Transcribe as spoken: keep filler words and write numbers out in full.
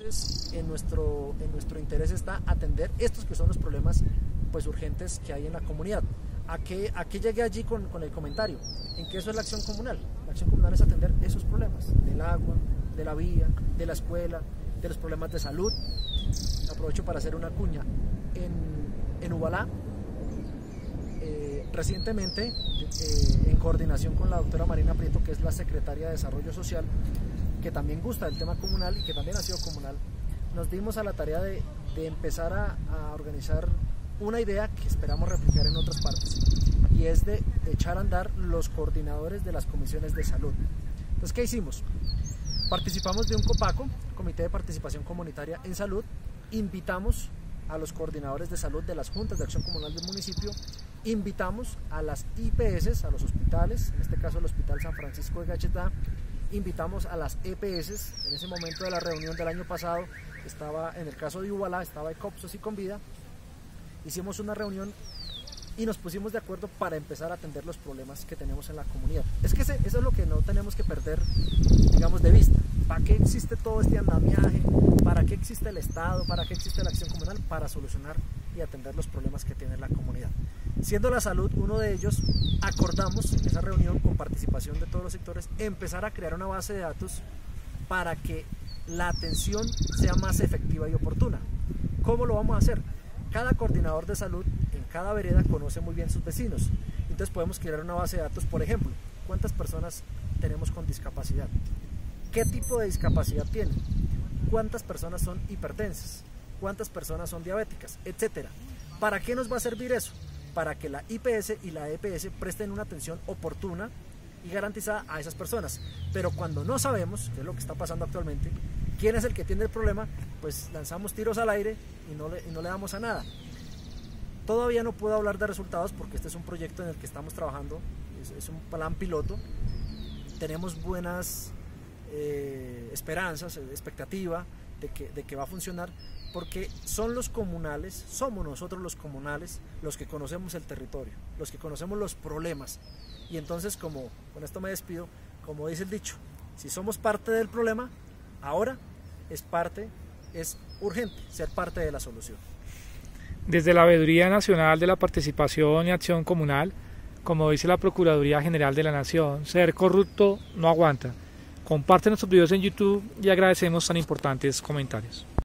Entonces, en nuestro, en nuestro interés está atender estos que son los problemas pues, urgentes que hay en la comunidad. ¿A qué, a qué llegué allí con, con el comentario? En que eso es la acción comunal. La acción comunal es atender esos problemas, del agua, de la vía, de la escuela, de los problemas de salud. Aprovecho para hacer una cuña. En, en Ubalá, eh, recientemente, eh, en coordinación con la doctora Marina Prieto, que es la secretaria de Desarrollo Social, que también gusta del tema comunal y que también ha sido comunal, nos dimos a la tarea de, de empezar a, a organizar una idea que esperamos replicar en otras partes, y es de echar a andar los coordinadores de las comisiones de salud. Entonces, ¿qué hicimos? Participamos de un COPACO, Comité de Participación Comunitaria en Salud, invitamos a los coordinadores de salud de las juntas de acción comunal del municipio, invitamos a las I P S, a los hospitales, en este caso el Hospital San Francisco de Gachetá, invitamos a las E P S. En ese momento de la reunión del año pasado, estaba en el caso de Ubalá, estaba Ecopsos y Convida. Hicimos una reunión y nos pusimos de acuerdo para empezar a atender los problemas que tenemos en la comunidad. Es que ese, eso es lo que no tenemos que perder, digamos, de vista. ¿Para qué existe todo este andamiaje? ¿Para qué existe el Estado? ¿Para qué existe la acción comunal? Para solucionar y atender los problemas que tiene la comunidad. Siendo la salud uno de ellos, acordamos en esa reunión, con participación de todos los sectores, empezar a crear una base de datos para que la atención sea más efectiva y oportuna. ¿Cómo lo vamos a hacer? Cada coordinador de salud en cada vereda conoce muy bien sus vecinos. Entonces podemos crear una base de datos, por ejemplo, ¿cuántas personas tenemos con discapacidad? ¿Qué tipo de discapacidad tienen? ¿Cuántas personas son hipertensas? ¿Cuántas personas son diabéticas? Etcétera. ¿Para qué nos va a servir eso? Para que la I P S y la E P S presten una atención oportuna y garantizada a esas personas. Pero cuando no sabemos, que es lo que está pasando actualmente, quién es el que tiene el problema, pues lanzamos tiros al aire y no le, y no le damos a nada. Todavía no puedo hablar de resultados porque este es un proyecto en el que estamos trabajando, es, es un plan piloto. Tenemos buenas eh, esperanzas, expectativa de que, de que va a funcionar, porque son los comunales, somos nosotros los comunales los que conocemos el territorio, los que conocemos los problemas. Y entonces, como con esto me despido, como dice el dicho, si somos parte del problema, ahora es parte, es urgente ser parte de la solución. Desde la Veeduría Nacional de la Participación y Acción Comunal, como dice la Procuraduría General de la Nación, ser corrupto no aguanta. Comparte nuestros videos en YouTube y agradecemos tan importantes comentarios.